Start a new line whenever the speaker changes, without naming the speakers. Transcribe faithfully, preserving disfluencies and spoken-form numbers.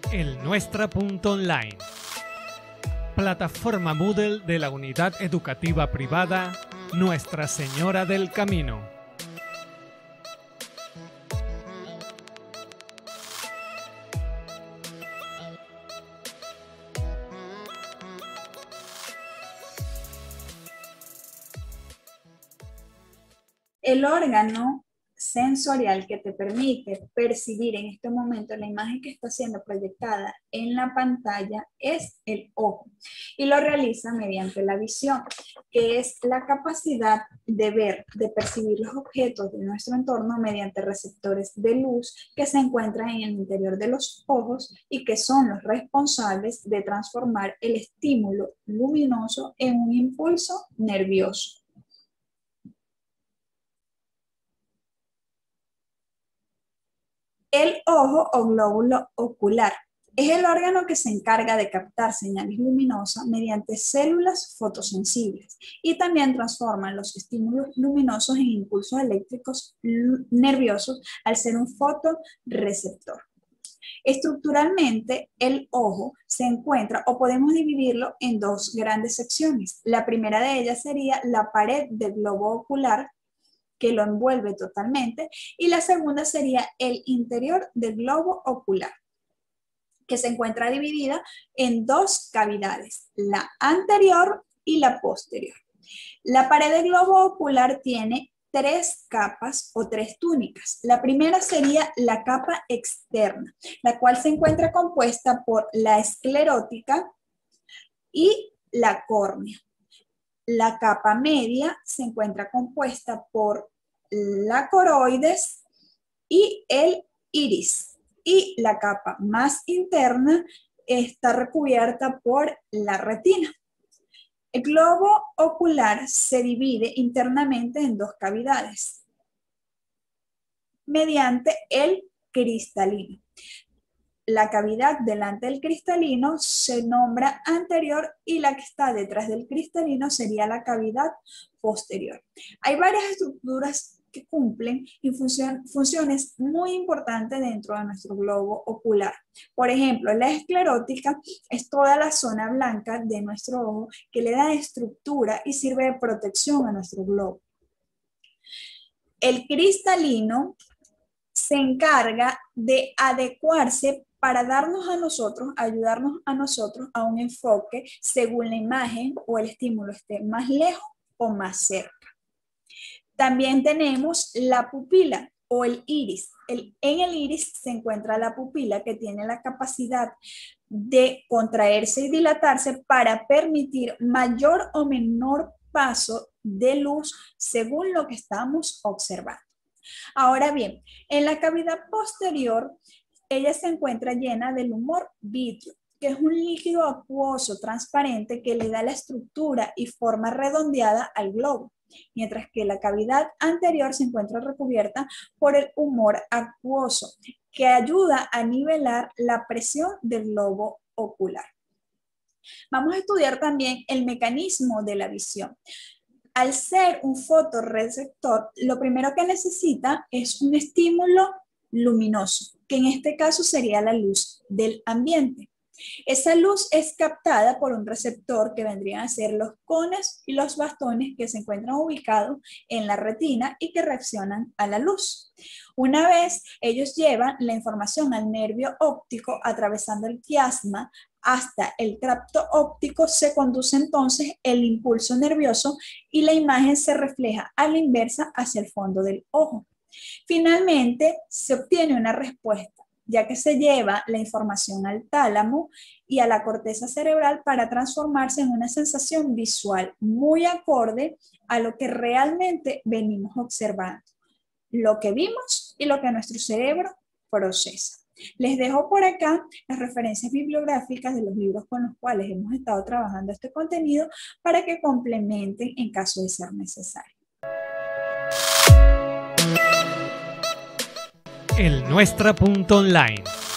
El Nuestra.online, plataforma Moodle de la unidad educativa privada Nuestra Señora del Camino.
El órgano sensorial que te permite percibir en este momento la imagen que está siendo proyectada en la pantalla es el ojo, y lo realiza mediante la visión, que es la capacidad de ver, de percibir los objetos de nuestro entorno mediante receptores de luz que se encuentran en el interior de los ojos y que son los responsables de transformar el estímulo luminoso en un impulso nervioso. El ojo o glóbulo ocular es el órgano que se encarga de captar señales luminosas mediante células fotosensibles y también transforma los estímulos luminosos en impulsos eléctricos nerviosos al ser un fotorreceptor. Estructuralmente, el ojo se encuentra, o podemos dividirlo en dos grandes secciones. La primera de ellas sería la pared del globo ocular, que lo envuelve totalmente, y la segunda sería el interior del globo ocular, que se encuentra dividida en dos cavidades, la anterior y la posterior. La pared del globo ocular tiene tres capas o tres túnicas. La primera sería la capa externa, la cual se encuentra compuesta por la esclerótica y la córnea. La capa media se encuentra compuesta por la coroides y el iris. Y la capa más interna está recubierta por la retina. El globo ocular se divide internamente en dos cavidades mediante el cristalino. La cavidad delante del cristalino se nombra anterior y la que está detrás del cristalino sería la cavidad posterior. Hay varias estructuras que cumplen y función, funciones muy importantes dentro de nuestro globo ocular. Por ejemplo, la esclerótica es toda la zona blanca de nuestro ojo que le da estructura y sirve de protección a nuestro globo. El cristalino se encarga de adecuarse para darnos a nosotros, ayudarnos a nosotros a un enfoque según la imagen o el estímulo esté más lejos o más cerca. También tenemos la pupila o el iris. El, en el iris se encuentra la pupila, que tiene la capacidad de contraerse y dilatarse para permitir mayor o menor paso de luz según lo que estamos observando. Ahora bien, en la cavidad posterior, ella se encuentra llena del humor vítreo, que es un líquido acuoso transparente que le da la estructura y forma redondeada al globo, mientras que la cavidad anterior se encuentra recubierta por el humor acuoso, que ayuda a nivelar la presión del globo ocular. Vamos a estudiar también el mecanismo de la visión. Al ser un fotorreceptor, lo primero que necesita es un estímulo luminoso, que en este caso sería la luz del ambiente. Esa luz es captada por un receptor que vendrían a ser los cones y los bastones que se encuentran ubicados en la retina y que reaccionan a la luz. Una vez ellos llevan la información al nervio óptico atravesando el quiasma hasta el tracto óptico, se conduce entonces el impulso nervioso y la imagen se refleja a la inversa hacia el fondo del ojo. Finalmente, se obtiene una respuesta, ya que se lleva la información al tálamo y a la corteza cerebral para transformarse en una sensación visual muy acorde a lo que realmente venimos observando, lo que vimos y lo que nuestro cerebro procesa. Les dejo por acá las referencias bibliográficas de los libros con los cuales hemos estado trabajando este contenido para que complementen en caso de ser necesario.
El Nuestra.online